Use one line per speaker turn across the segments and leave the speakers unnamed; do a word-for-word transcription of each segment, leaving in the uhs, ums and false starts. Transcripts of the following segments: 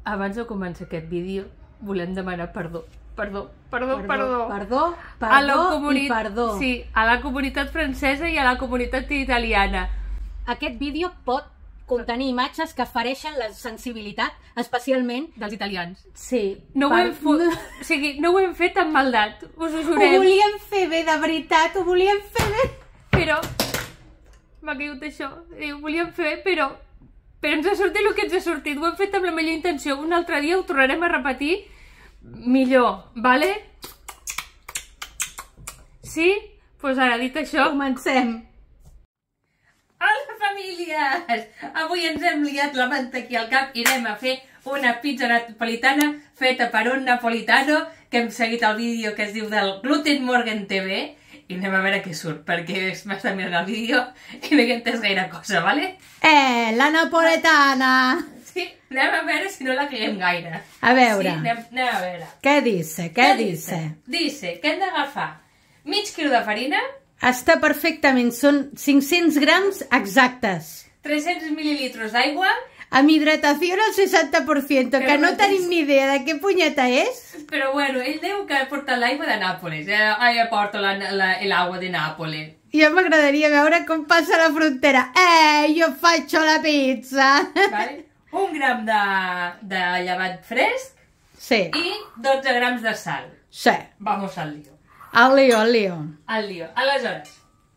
abans de començar aquest vídeo, volem demanar perdó. Perdó, perdó, perdó.
Perdó, perdó i perdó.
Sí, a la comunitat francesa i a la comunitat italiana.
Aquest vídeo pot contenir imatges que fereixen la sensibilitat, especialment
dels italians.
Sí.
No ho hem fet, o sigui, no ho hem fet amb maldat, us ho jurem.
Ho volíem fer bé, de veritat, ho volíem fer bé.
Però, m'ha caigut això, ho volíem fer bé, però, però ens ha sortit el que ens ha sortit, ho hem fet amb la millor intenció. Un altre dia ho tornarem a repetir millor, vale? Sí? Doncs ara, dit això...
Comencem.
Hola, famílies! Avui ens hem liat la manta aquí al cap i anem a fer una pizza napolitana feta per un napolitano que hem seguit el vídeo que es diu del Gluten Morgan T V i anem a veure què surt, perquè m'està mirant el vídeo i no hi he entès gaire cosa, vale?
Eh, la napoletana!
Sí, anem a veure si no la caiem gaire.
A veure.
Sí, anem, anem a veure.
Què dice? Què dice?
Dice que hem d'agafar mig quilo de farina.
Està perfectament, són cinc-cents grams exactes.
tres-cents mil·lilitres d'aigua.
Amb hidratació al seixanta per cent, que no tenim ni idea de què punyeta és.
Però bueno, ell diu que ha portat l'aigua de Nàpoles. Ella porta l'aigua de Nàpoles.
Ja m'agradaria veure com passa la frontera. Eh, jo faig la pizza.
Vale. Un gram de, de llevat fresc.
Sí.
I dotze grams de sal.
Sí.
Vamos al lío.
Al lío, al lío.
Al lío. Aleshores,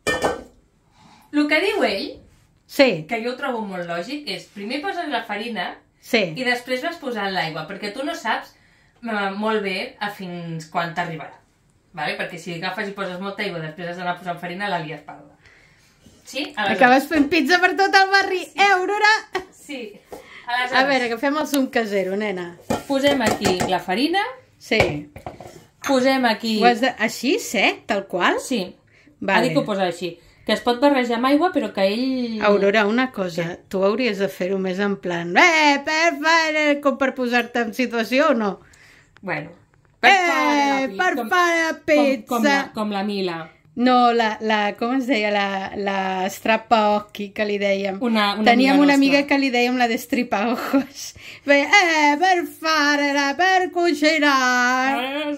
el que diu ell,
sí,
que jo ho trobo molt lògic, és primer poses la farina
sí,
i després vas posant l'aigua, perquè tu no saps eh, molt bé a fins quan t'arribarà. Vale? Perquè si agafes i poses molta aigua i després has d'anar posant farina, la lies parda. Sí? Aleshores...
Acabes fent pizza per tot el barri. Sí. Eh, Aurora?
Sí. Aleshores...
A veure, agafem el suc casero, nena.
Posem aquí la farina.
Sí.
Posem aquí...
Ho has de... Així, sec, tal qual?
Sí.
Vale.
Ha dit que ho posa així. Que es pot barrejar amb aigua, però que ell...
Aurora, una cosa. Sí. Tu hauries de fer-ho més en plan... Eh, per, per, com per posar-te en situació o no?
Bueno.
Per eh, per fer la pizza.
Com, com, la, com la Mila.
No, la, la, com es deia, la, la strappaocchi, que li dèiem.
Una, una
Teníem
amiga
una amiga
nostra.
que li dèiem la de stripaojos. Feia, eh, per fare-la, per cucinar.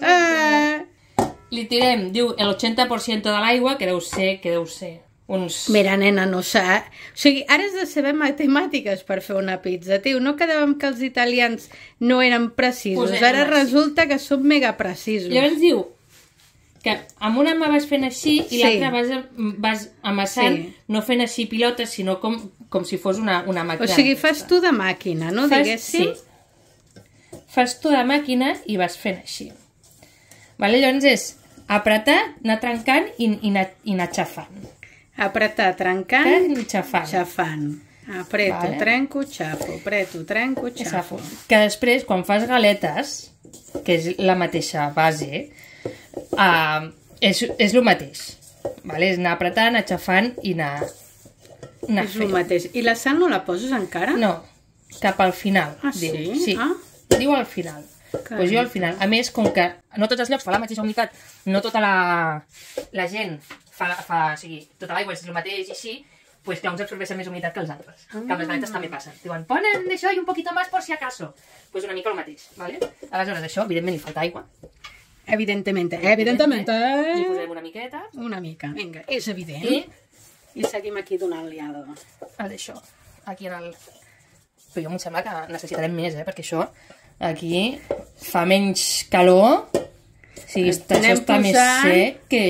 Eh.
Li tirem, diu, el ochenta per cent de l'aigua, que deu ser, que deu ser uns...
Mira, nena, no sé. O sigui, ara has de saber matemàtiques per fer una pizza, tio. No quedàvem que els italians no eren precisos.
Posem
Ara
així.
Resulta que som mega precisos.
Llavors diu que amb una mà vas fent així i
Sí.
l'altra vas, vas amassant,
Sí.
no fent així pilotes, sinó com, com si fos una, una màquina.
O sigui, fas tu de màquina, no?
Fas,
Diguéssim.
sí. Fas tu de màquina i vas fent així. Vale? Llavors és apretar, anar trencant i, i, anar, i anar xafant.
Apretar, trencant,
I xafant.
xafant. Apreto,
Vale.
trenco, xafo. Apreto, trenco, xafo.
Que després, quan fas galetes, que és la mateixa base, uh, és, és el mateix. Vale? És anar apretant, anar xafant i anar, anar
És el mateix. I la sal no la poses encara?
No, cap al final.
Ah,
diu.
sí?
Sí.
Ah.
Diu al final. Pues jo al final. A més, com que no tots els llocs fa la mateixa humitat, no tota la, la gent fa, fa, o sigui, tota l'aigua és el mateix i així, pues que uns absorbeixen més humitat que els altres. Ah. Que amb les galetes també passen. Diuen, ponen això i un poquito más por si acaso. Pues una mica el mateix, ¿vale? Aleshores, això, evidentment, li falta aigua.
Evidentemente, evidentemente.
Li posem una miqueta.
Una mica, vinga, és evident.
I
I seguim aquí donant liada.
el d'això, aquí en el... Però jo em sembla que necessitarem més, eh? Perquè això, aquí, fa menys calor. O sigui, això
Anem
està més
posant-
sec que...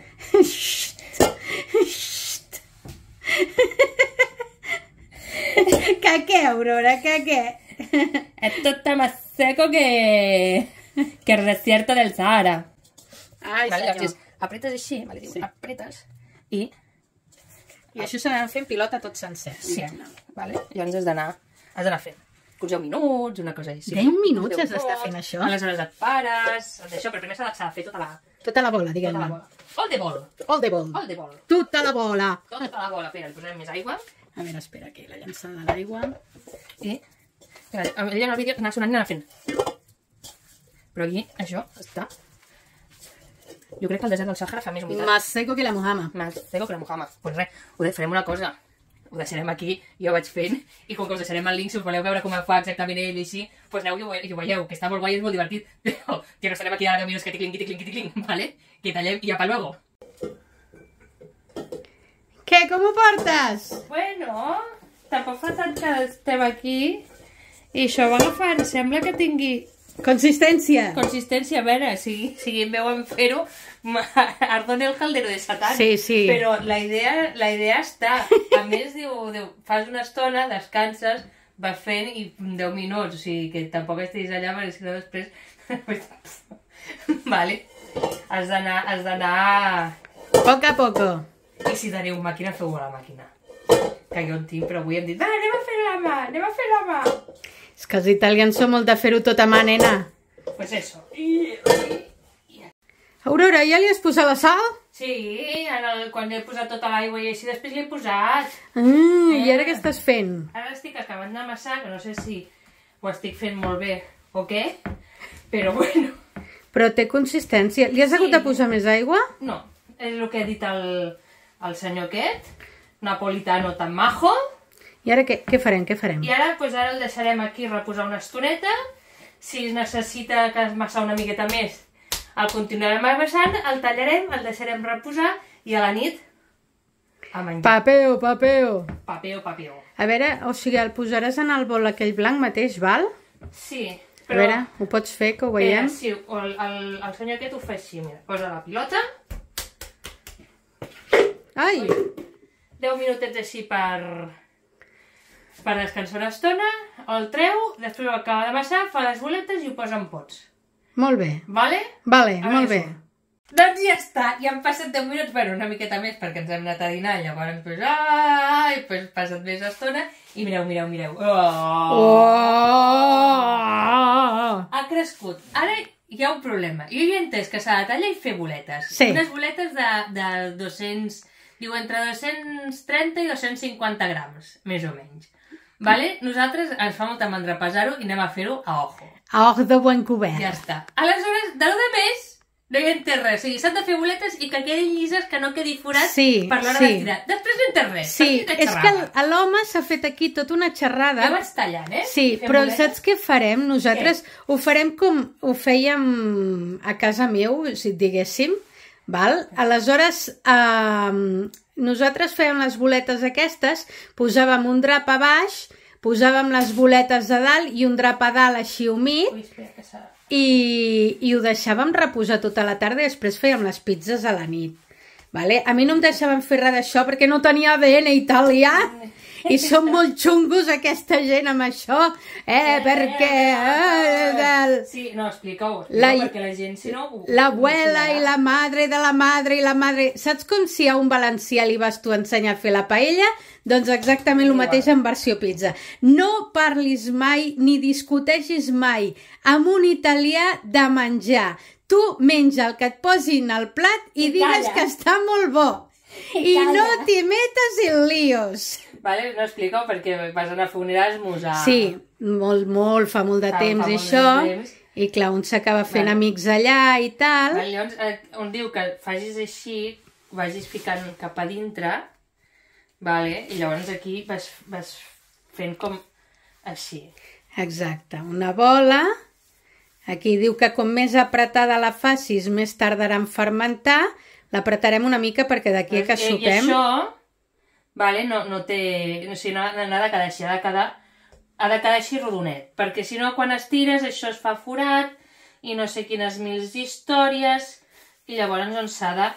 Que què, Aurora, que què?
Esto está más seco que... que el desierto del Sahara.
Ai,
Vale,
senyor.
llavors, apretes així, vale, diu,
Sí.
apretes i...
I això s'anava fent pilota tot sencer.
Sí,
diguem-ne.
vale? Llavors has d'anar has d'anar fent. Uns deu minuts, una cosa així.
deu minuts
Deu
has d'estar
minuts,
fent això?
Aleshores et pares, d'això, però primer s'ha de fer tota la,
Tota la bola,
tota la
diguem-ne.
bola. All the ball.
All the ball.
All the ball.
Tota la bola.
Tota la bola. Espera, li posarem més aigua.
A veure, espera, aquí la llançada de l'aigua.
I... Ella en el vídeo anava sonant i anava fent. Però aquí, això, està... Jo crec que el desert del Sàhara fa més humitat.
Más seco que la Muhammad.
Más seco que la Muhammad. Pues res, ho de- farem una cosa. ho deixarem aquí, jo vaig fent, i com que us deixarem el link, si us voleu veure com ho fa exactament ell i així, doncs aneu i ho, i ho veieu, que està molt guai i és molt divertit. Però, tio, no estarem aquí ara deu minuts que ticling, ticling, ticling, ¿vale? Que tallem i apa luego.
Què, com ho portes?
Bueno, tampoc fa tant que estem aquí, i això va agafant, sembla que tingui...
Consistència.
Consistència, a veure, si, si em veuen fer-ho, ardona el caldero de Satán.
Sí, sí.
Però la idea, la idea està. A més, diu, diu, fas una estona, descanses, vas fent i deu minuts, o sigui que tampoc estiguis allà perquè si no després... Vale. Has d'anar... Has d'anar...
Poc a poco.
I si teniu màquina, feu-ho a la màquina. Que jo en tinc, però avui hem dit, va, anem a fer la mà, anem a fer la mà.
És que els italians són molt de fer-ho tot a mà, nena.
Pues eso. I, i, i...
Aurora, ja li has posat la sal?
Sí, en el, quan he posat tota l'aigua i així, després l'he posat.
Ah, eh. I ara què estàs fent?
Ara estic acabant d'amassar, que no sé si ho estic fent molt bé o què, però bueno.
Però té consistència. Li has
Sí.
hagut de posar més aigua?
No, és el que ha dit el, el senyor aquest, napolitano tan majo.
I ara què, què farem, què farem?
I ara, doncs ara el deixarem aquí reposar una estoneta. Si es necessita que es massa una miqueta més, el continuarem amassant, el tallarem, el deixarem reposar i a la nit a menjar.
Papeo, papeo.
Papeo, papeo.
A veure, o sigui, el posaràs en el bol aquell blanc mateix, val?
Sí,
A
però...
veure, ho pots fer, que ho
Mira,
veiem?
sí, el, el, el senyor aquest ho fa així, mira. Posa la pilota,
Ai!
deu minutets així per... per descansar una estona, el treu, després ho acaba d'amassar, fa les boletes i ho posa en pots.
Molt bé.
Vale?
Vale,
A
molt
veure
bé.
si surt. Doncs ja està, ja han passat deu minuts, bueno, una miqueta més perquè ens hem anat a dinar, llavors, pues, ai, pues, passat més estona, i mireu, mireu, mireu. Oh!
Oh!
Ha crescut. Ara hi ha un problema. Jo he entès que s'ha de tallar i fer boletes.
Sí.
Unes boletes de, de dos-cents... Diu, entre dos-cents trenta i dos-cents cinquanta grams, més o menys. Vale? Nosaltres ens fa molta mandra pesar-ho i anem a fer-ho a ojo.
A ojo de buen cobert.
Ja està. Aleshores, de lo de més, no hi entès res. O sigui, s'han de fer boletes i que quedin llises, que no quedi forat
Sí,
per l'hora
sí.
de tirar. Després no entès res.
Sí,
per
és que el- l'home s'ha fet aquí tota una xerrada.
Jo vaig tallant, eh?
Sí,
Fem
però
boletes.
saps què farem? Nosaltres ho farem com ho fèiem a casa meu, si et diguéssim, val? Aleshores, eh, nosaltres fèiem les boletes aquestes, posàvem un drap a baix, posàvem les boletes a dalt i un drap a dalt així humit,
Ui, espera, que s'ha...
i, i ho deixàvem reposar tota la tarda i després fèiem les pizzas a la nit. Vale? A mi no em deixaven fer res d'això perquè no tenia A D N italià i són molt xungos aquesta gent amb això, eh, perquè... Eh, del...
Sí, no, explica-ho,
La-
explica perquè la gent, si no... ho-
L'abuela
ho
i la madre de la madre i la madre... Saps com si a un valencià li vas tu ensenyar a fer la paella? Doncs exactament el
Igual.
mateix en versió pizza. No parlis mai ni discuteixis mai amb un italià de menjar. Tu menja el que et posin al plat i,
I
digues
calla.
que està molt bo.
I
I, no
calla.
t'hi metes en líos.
Vale, no explica-ho perquè vas anar a fer un Erasmus a...
Sí, molt, molt, fa molt de
Fa-
temps
fa molt
això.
de temps.
I clar, un s'acaba fent
Vale.
amics allà i tal.
Vale, llavors, eh, on diu que facis així, vagis ficant cap a dintre, vale? I llavors aquí vas, vas fent com així.
Exacte, una bola. Aquí diu que com més apretada la facis, més tardarà en fermentar. L'apretarem una mica perquè d'aquí a que
I, I
sopem...
això, vale, no, no té... No, o sigui, no, no ha de quedar així, ha de quedar, ha de quedar així rodonet. Perquè si no, quan estires, això es fa forat i no sé quines mil històries i llavors doncs s'ha de...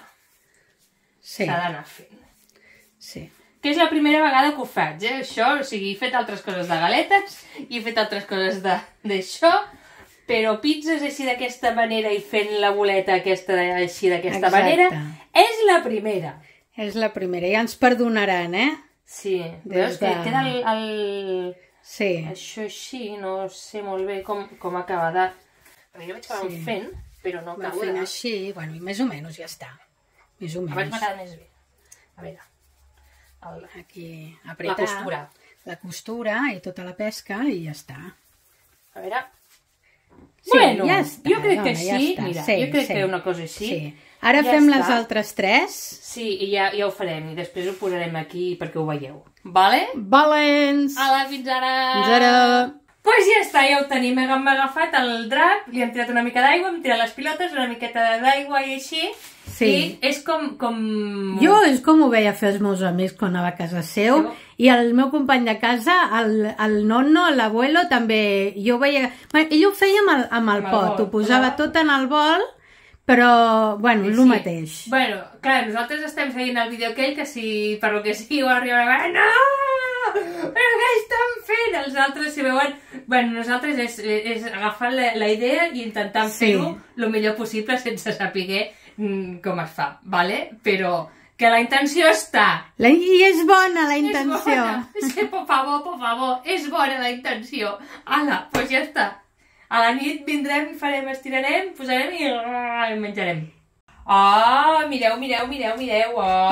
Sí,
s'ha d'anar fent.
sí.
Que és la primera vegada que ho faig, eh? Això, o sigui, he fet altres coses de galetes, i he fet altres coses de- d'això, però pizzas així d'aquesta manera i fent la boleta aquesta de- així d'aquesta
Exacte.
manera, és la primera.
És la primera. Ja ens perdonaran, eh?
Sí,
Des
veus que
de-
queda el, el...
Sí.
això així, no sé molt bé com, com acaba de... Perquè jo vaig acabar
Sí.
fent, però no
Va
acabo
fent
de...
així, bueno, i més o menys ja està. Més o
Abans
menys.
m'ha quedat més bé. A veure... El...
Aquí,
La
apretar.
costura.
La costura i tota la pesca i ja està.
A veure...
Sí,
bueno,
ja està,
jo crec
dona,
que
ja
sí,
està.
mira,
Sí,
jo crec
sí.
que una cosa així.
Sí. Ara
ja
fem
està.
les altres tres.
Sí, i ja, ja ho farem, i després ho posarem aquí perquè ho veieu. Vale?
Valents!
Ala, fins ara!
Fins ara!
Doncs pues ja està, ja ho tenim. Hem agafat el drap, li hem tirat una mica d'aigua, hem tirat les pilotes, una miqueta d'aigua i així.
Sí.
I és com... com...
Jo és com ho veia fer els meus amics quan anava a casa seu,
Sí.
i el meu company de casa, el, el nonno, l'abuelo, també, jo ho veia... Bueno, ell ho feia amb el, amb el
Amb el
pot,
bol,
ho posava
però-
tot en el bol, però, bueno, el mateix.
Bueno, clar, nosaltres estem seguint el vídeo aquell que si per lo que sigui ho arribarà... No! Però què estan fent? Els altres si veuen... Bueno, nosaltres és, és agafar la, la idea i intentar
Sí.
fer-ho el millor possible sense saber mm, com es fa, vale? Però que la intenció està.
La, I és bona la intenció.
És bona. És que, por favor, por favor, és bona la intenció. Ala, doncs pues ja està. A la nit vindrem, farem, estirarem, posarem i, i menjarem. Ah, mireu, mireu, mireu, mireu. Oh!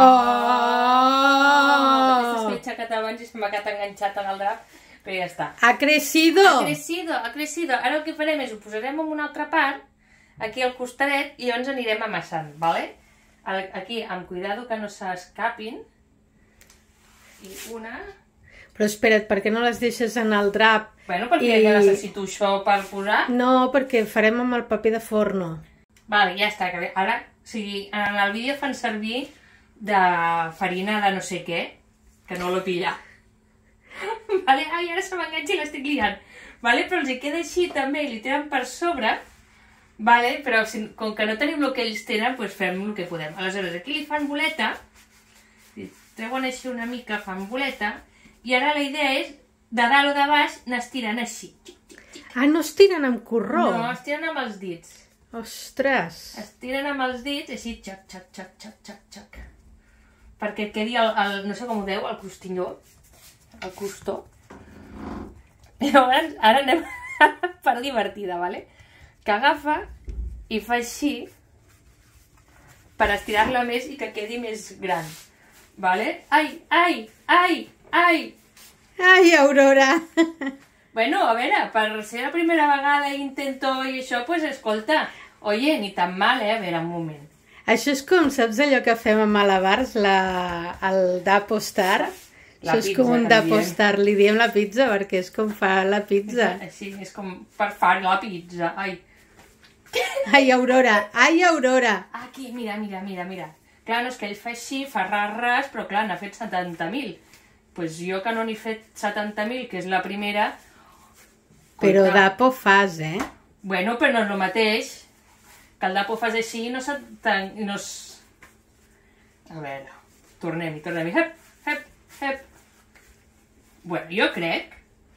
Oh!
Aquesta s'ha aixecat abans i se m'ha quedat enganxat en el drap, però ja està.
Ha crecido.
Ha crecido, ha crecido. Ara el que farem és ho posarem en una altra part, aquí al costadet, i llavors anirem amassant, vale? Aquí, amb cuidado que no s'escapin. I una...
Però espera't, per què no les deixes en el drap?
Bueno, perquè
I-
ja necessito això per posar.
No, perquè farem amb el paper de forno.
Vale, ja està. Que ara, o sigui, en el vídeo fan servir de farina de no sé què, que no l'ho pillat. Vale, ai, ara se m'enganxa i l'estic liant. Vale, però els hi queda així també i li tenen per sobre. Vale, però si, com que no tenim el que ells tenen, doncs fem el que podem. Aleshores, aquí li fan boleta, li treuen així una mica, fan boleta, i ara la idea és, de dalt o de baix, n'estiren així.
Ah, no es tiren amb corró?
No, estiren amb els dits.
Ostres.
Estiren amb els dits, així, xac, xac, xac, xac, xac, xac. Perquè quedi el, el, no sé com ho deu, el crostilló, el crostó. I llavors, ara anem a la part divertida, vale? Que agafa i fa així per estirar-la més i que quedi més gran. Vale? Ai, ai, ai, ai!
Ai, Aurora.
Bueno, a veure, per ser la primera vegada i intento i això, pues escolta, oye, ni tan mal, eh? A veure, un moment.
Això és com, saps allò que fem a Malabars, la, el d'apostar?
La
Això és
pizza,
com un
que li
d'apostar, li diem la pizza perquè és com fa la pizza.
Així, és com per fer la pizza. Ai.
Ai, Aurora, ai, Aurora.
Aquí, mira, mira, mira, mira. Clar, no és que ell fa així, fa ras, ras, però clar, n'ha fet setanta mil. Doncs pues jo que no n'he fet setanta mil, que és la primera...
Però
Coita.
d'apo fas, eh?
Bueno, però no és el mateix. Que el d'apo fas així i no se... No es... A veure, tornem-hi, tornem-hi. Hep, hep, hep. Bueno, jo crec...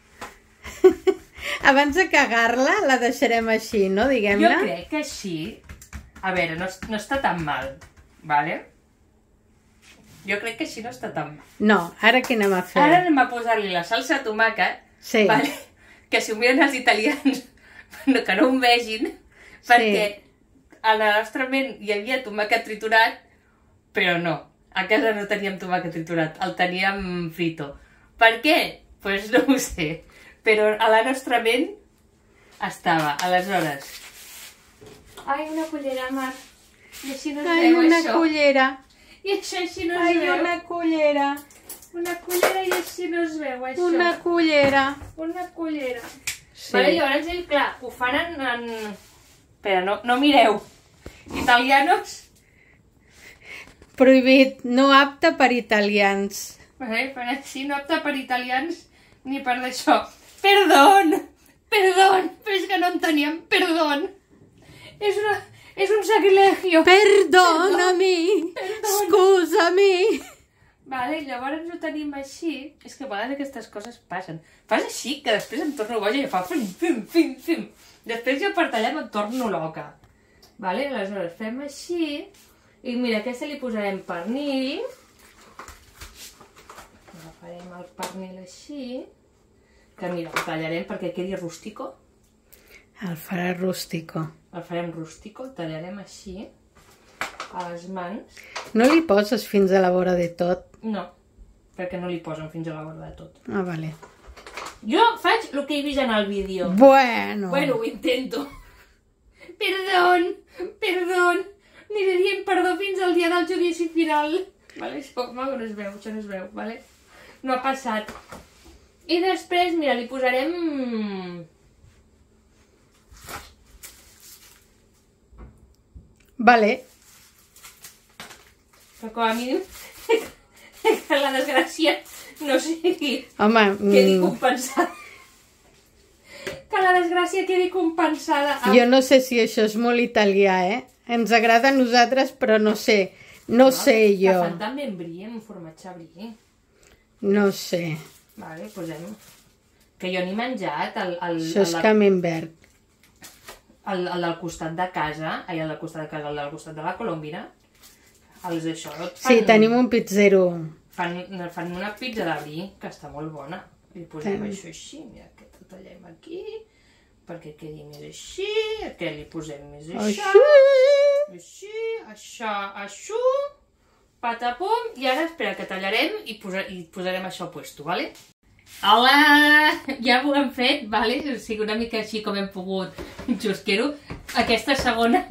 Abans de cagar-la, la deixarem així, no?
Jo
Diguem-ne.
crec que així... A veure, no, no està tan mal, vale? Jo crec que així no està tan mal.
No, ara què anem a fer?
Ara anem a posar-li la salsa de tomàquet,
Sí.
vale? Que si ho miren els italians, no, que no ho vegin, perquè a la nostra ment hi havia tomàquet triturat, però no, a casa no teníem tomàquet triturat, el teníem frito. Per què? Doncs pues no ho sé, però a la nostra ment estava, aleshores. Ai, una cullera, Mar, i així no es
Ai,
veu
una
això.
cullera.
I això així no es
Ai,
veu.
una cullera.
Una cullera i així no es veu, això.
Una cullera.
Una cullera.
Sí.
Vale, llavors ell, clar, ho fan en... en... Espera, no, no mireu. Italianos.
Prohibit, no apte per italians.
Vale, per així no apte per italians ni per d'això. Perdón! Perdón! Però és que no en teníem, perdón! És una... És un sacrilegio.
Perdona-mi. Scusa-mi.
Vale, llavors ho tenim així. És que a vegades aquestes coses passen. Fas així, que després em torno boja i fa fim, fim, fim, fim. Després jo per tallar em torno loca. Vale, aleshores fem així. I mira, aquesta li posarem pernil. Agafarem el pernil així. Que mira, el tallarem perquè quedi rústico.
El farà rústico.
El farem rústico, el tallarem així. A les mans.
No li poses fins a la vora de tot.
No, perquè no li posen fins a la vora de tot.
Ah, vale.
Jo faig el que he vist en el vídeo.
Bueno.
Bueno, ho intento. Perdón, perdón. Aniré dient perdó fins al dia del judici final. Vale, això no es veu, això no es veu, vale? No ha passat. I després, mira, li posarem...
Vale.
Però com a mínim que la desgràcia no sigui...
Home...
quedi compensada. Que la desgràcia quedi compensada. Amb...
Jo no sé si això és molt italià, eh? Ens agrada a nosaltres, però no sé. No, no sé jo.
Que fan també en brie, en formatge brie.
No sé.
Vale, posem... Que jo n'he menjat el... el
això és
el,
camembert.
El, el del costat de casa, ai, el del costat de casa, el del costat de la Colombina, els això... Fan,
sí, tenim un pizzero.
Fan, fan una pizza de brie, que està molt bona. I posem
Ten...
això així, mira, que ho tallem aquí, perquè quedi més així, aquí li posem més això, així, això, això, patapum, i ara espera que tallarem i, posa, i posarem això a puesto, vale? Hola! Ja ho hem fet, vale? O sigui, una mica així com hem pogut xusquer-ho. Aquesta segona...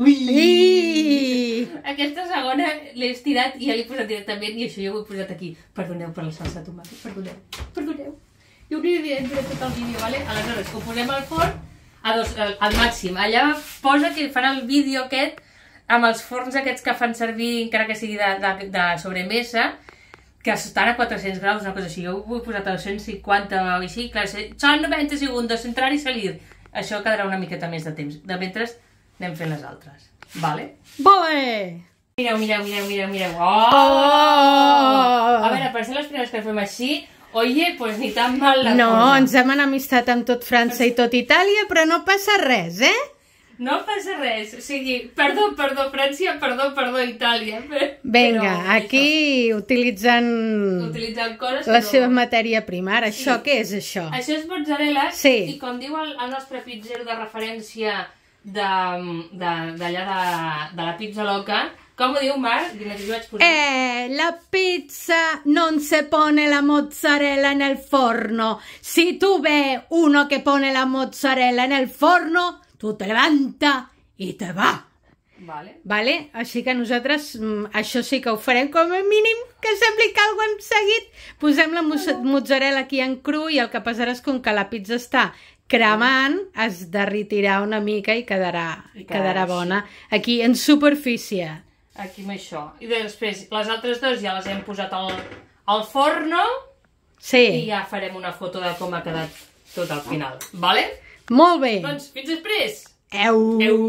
Ui! Aquesta segona l'he estirat i ja l'he posat directament i això jo ho he posat aquí. Perdoneu per la salsa de tomàquet, perdoneu, perdoneu. I ho aniré dient durant tot el vídeo, vale? Aleshores, ho posem al forn a dos, al, al màxim. Allà posa que fan el vídeo aquest amb els forns aquests que fan servir, encara que sigui de, de, de sobremesa, que estan a quatre-cents graus, una cosa així. Jo ho he posat a dos cents cinquanta o així. Clar, són noventa segundos, entrar i salir. Això quedarà una miqueta més de temps. De mentre anem fent les altres. Vale?
Vale!
Mireu, mireu, mireu, mireu, mireu. Oh! Oh! A veure, per ser les primeres que fem així, oye, pues ni tan mal la
no,
cosa.
ens hem enemistat amb tot França i tot Itàlia, però no passa res, eh?
No passa res, o sigui, perdó, perdó, França, perdó, perdó, Itàlia.
Vinga, aquí utilitzant,
utilitzant coses
la
no...
seva matèria prima. Ara, sí. Això què és això?
Això és mozzarella,
sí.
I com diu el, el nostre pizzero de referència d'allà de, de, de, de la pizza loca, com ho diu, Mar? Dime que jo vaig posar.
Eh, la pizza non se pone la mozzarella en el forno. Si tu ve uno que pone la mozzarella en el forno, tu te levanta i te va.
Vale.
Vale? Així que nosaltres això sí que ho farem com a mínim, que sembli que alguna hem seguit. Posem la mozzarella aquí en cru i el que passarà és com que la pizza està cremant, es derretirà una mica i quedarà, I quedarà bona. Aquí en superfície.
Aquí amb això. I després les altres dues ja les hem posat al, al forno.
Sí.
I ja farem una foto de com ha quedat tot al final. Vale?
Molt bé.
Doncs fins després.
Eu.
Eu.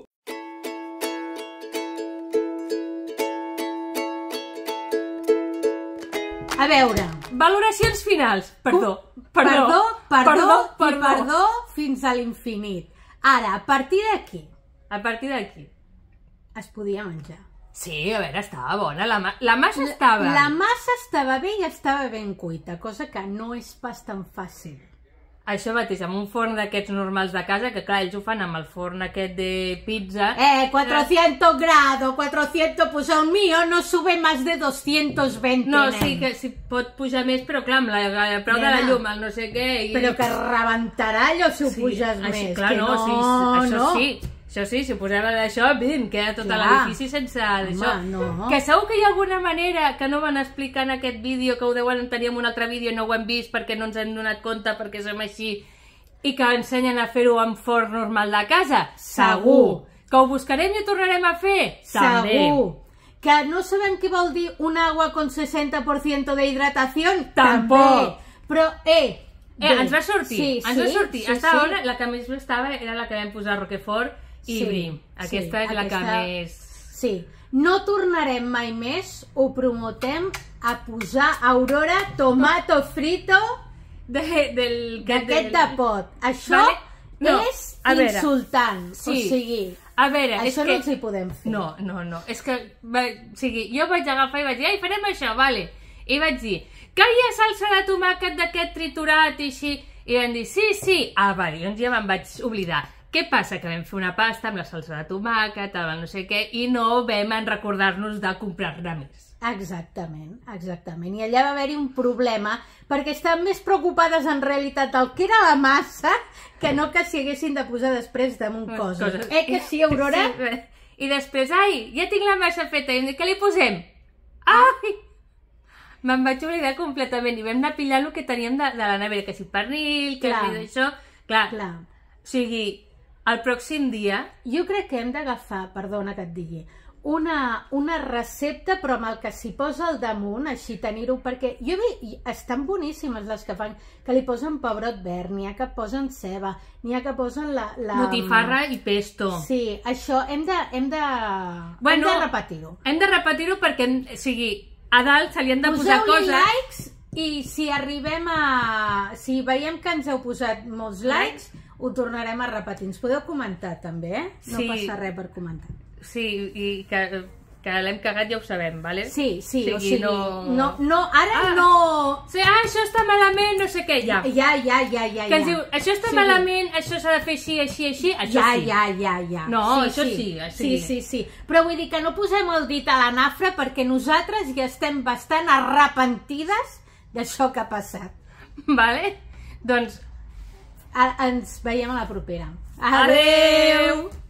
A veure.
Valoracions finals. Perdó.
Perdó, perdó, perdó,
perdó,
perdó, perdó fins a l'infinit. Ara, a partir d'aquí.
A partir d'aquí.
Es podia menjar.
Sí, a veure, estava bona. La, ma la massa estava...
La, la massa estava bé i estava ben cuita, cosa que no és pas tan fàcil.
Això mateix, amb un forn d'aquests normals de casa, que clar, ells ho fan amb el forn aquest de pizza.
Eh, cuatrocientos grados, cuatrocientos, pues el mío no sube más de doscientos veinte.
No, sí, que sí, pot pujar més, però clar, amb la, el preu de la llum, el no sé què... I...
Però que rebentarà allò si ho
sí,
puges
així,
més.
Clar,
que
no,
no,
sí, això
no.
sí. Això sí, si ho posem d'això, bim, queda tot l'edifici sense d'això.
No.
Que segur que hi ha alguna manera que no van explicar en aquest vídeo, que ho deuen tenir en un altre vídeo i no ho hem vist perquè no ens hem donat compte, perquè som així, i que ensenyen a fer-ho amb forn normal de casa?
Segur.
Que ho buscarem i ho tornarem a fer? També.
Segur. Que no sabem què vol dir un agua con sesenta por ciento de hidratación?
Tampoc.
Però, eh...
Eh, ens va sortir,
sí,
ens
sí,
va sortir.
Sí,
Estava
sí.
bona, la que més m'estava era la que vam posar Roquefort i
sí,
brie. Aquesta
sí,
és la
aquesta...
que més...
Sí. No tornarem mai més, ho promotem, a posar Aurora tomato frito
de, del...
d'aquest
del...
de pot. Això
vale? No,
és insultant.
Sí.
O sigui,
a veure,
això
és
no
que...
els hi podem fer.
No, no, no. És que, va, o sigui, jo vaig agafar i vaig dir, ai, farem això, vale. I vaig dir, que hi ha salsa de tomàquet d'aquest triturat i així... I vam dir, sí, sí. Ah, vale, doncs ja me'n vaig oblidar. Què passa? Que vam fer una pasta amb la salsa de tomàquet, amb el no sé què, i no vam en recordar-nos de comprar-ne més.
Exactament, exactament. I allà va haver-hi un problema perquè estaven més preocupades en realitat del que era la massa que no que s'hi haguessin de posar després damunt coses. coses. Eh que sí, Aurora?
Sí, i després, ai, ja tinc la massa feta, i em dic, què li posem? Ai! Me'n vaig oblidar completament i vam anar a pillar el que teníem de, de la nevera, que si pernil, que si d'això... Clar, Clar. O sigui, el pròxim dia...
Jo crec que hem d'agafar, perdona que et digui, una, una recepta però amb el que s'hi posa al damunt, així tenir-ho, perquè jo ve, estan boníssimes les que fan, que li posen pebrot verd, n'hi ha que posen ceba, n'hi ha que posen la... la...
botifarra i pesto.
Sí, això hem de, hem de,
bueno,
hem de repetir-ho.
Hem de repetir-ho perquè, o sigui, a dalt se li han de posar coses...
Poseu-li likes i si arribem a... Si veiem que ens heu posat molts likes, ho tornarem a repetir. Ens podeu comentar també, eh? No
sí.
passa res per comentar.
Sí, i que, que l'hem cagat ja ho sabem, vale?
Sí, sí, o sigui, o sigui
no...
no, no, ara ah, no...
Sí, ah, això està malament, no sé què, ja.
Ja, ja, ja, ja.
Que ens diu, això està sí. malament, això s'ha de fer així, així, així, això
ja,
sí.
Ja, ja, ja.
No,
sí,
això
sí.
sí,
sí. Sí, sí, sí. Però vull dir que no posem el dit a la nafra perquè nosaltres ja estem bastant arrepentides d'això que ha passat.
Vale? Doncs...
A, ens veiem a la propera.
Adeu! Adeu.